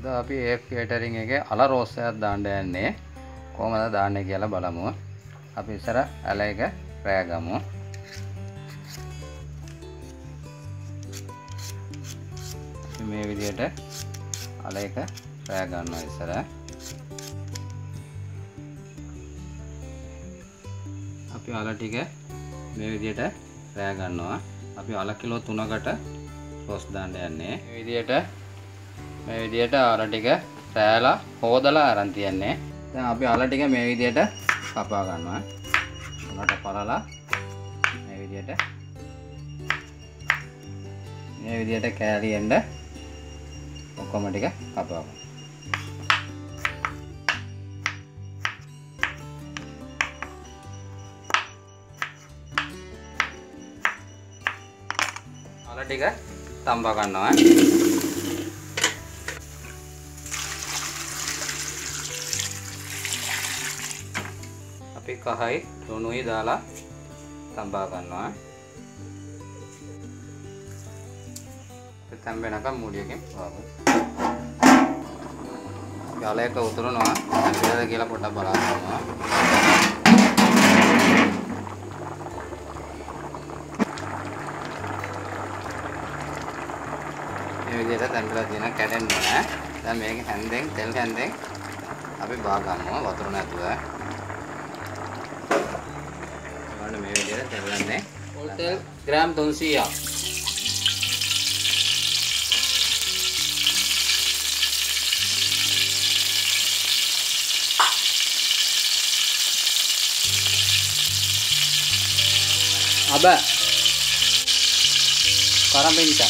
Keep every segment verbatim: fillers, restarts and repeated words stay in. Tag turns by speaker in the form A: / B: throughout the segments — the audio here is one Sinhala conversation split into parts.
A: අපි ඒ කේටරින් එකේ අල රෝස් එකක් දාන්න යන්නේ. කොහමද දාන්නේ කියලා බලමු. අපි ඉස්සර ඇල එක රෑගමු. මේ විදිහට අල එක රෑ ගන්නවා ඉස්සර. අපි අල ටික මේ විදිහට රෑ ගන්නවා. අපි අල කිලෝ තුනකට රෝස් දාන්න යන්නේ. මේ විදිහට මේ විදිහට අල ටික රෑලා හොදලා අරන් තියන්නේ. දැන් අපි අල ටික මේ විදිහට කපා ගන්නවා. උනට පළලා මේ විදිහට මේ විදිහට කෑලියෙන්ද ඔක්කොම ටික කපා ගන්න. අල ටික තම්බා ගන්නවා. අපි කහයි ලුණුයි දාලා තම්බා ගන්නවා. තම්බෙනකම් මුඩියකින් වහමු. අල එක උතුරනවා. තම්බෙලාද කියලා පොඩ්ඩක් බලන්න ඕනවා. මේ විදිහට තම්බෙලා තියෙන කැඩෙන්න ඕනේ. දැන් මේක හැන්දෙන් තෙල් හැන්දෙන් අපි බා ගන්නවා වතුර නැතුව. බලන්න මේ විදිහට තෙල් හැන්දෙන් පොල් තෙල් ග්‍රෑම් තුන්සීයක්. Aba karam pinca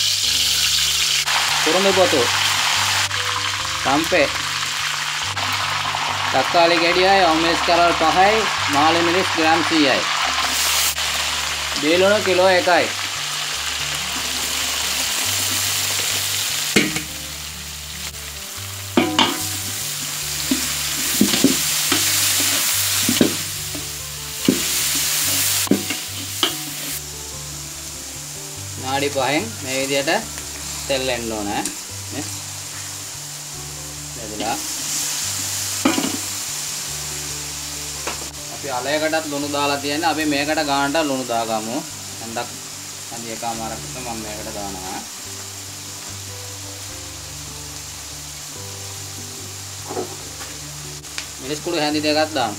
A: kurang betul sampai takkali gediya omes karal pahai maale miris gram siyai belona kilo ekai නාඩි පහෙන් මේ විදිහට තෙල් එන්න ඕනේ නේ. එදලා අපි අලයකටත් ලුණු දාලා තියෙනවා. අපි මේකට ගානට ලුණු දාගමු. හන්දක් හන්දි එකමාරකට මම මේකට දානවා. මිරිස් කුඩු හැඳි දෙකක් දාමු.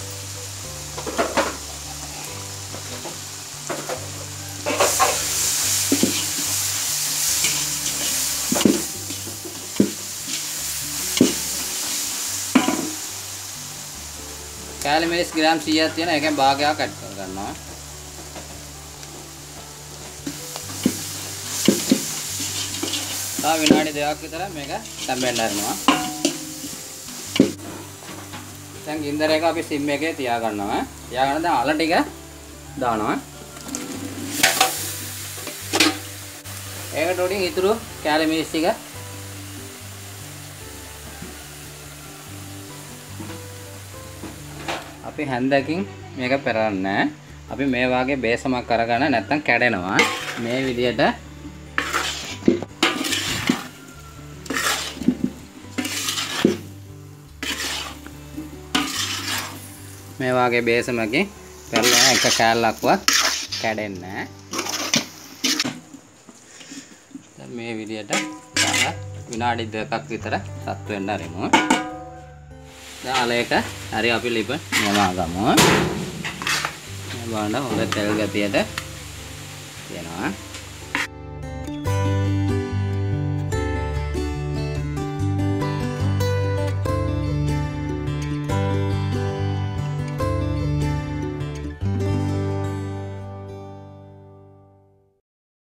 A: කෑලි මිරිස් ග්‍රෑම් සීයක් තියෙන එකෙන් භාගයක් ඇඩ් කර ගන්නවා. තව විනාඩි දෙකක් විතර මේක තැම්බෙන්න හරිනවා. දැන් ගින්දර එක අපි සිම් එකේ තියා ගන්නවා. තියාගෙන දැන් අල ටික දානවා. ඒකට උඩින් ඉතුරු කෑලි මිරිස් ටික අපි හැන්දකින් මේක පෙරන්නේ. අපි මේ වාගේ බේසමක් අරගෙන නැත්තම් කැඩෙනවා. මේ විදියට මේ වාගේ බේසමකින් පෙරලා එක කෑල්ලක්වත් කැඩෙන්නේ නැහැ. දැන් මේ විදියට දාලා විනාඩි දෙකක් විතර සත් වෙන්න ආරෙමු. දැන් අලයක හරි අපි ලිප නියමා ගමු. මේ බලන්න හොඳ තෙල් ගතියට තියෙනවා.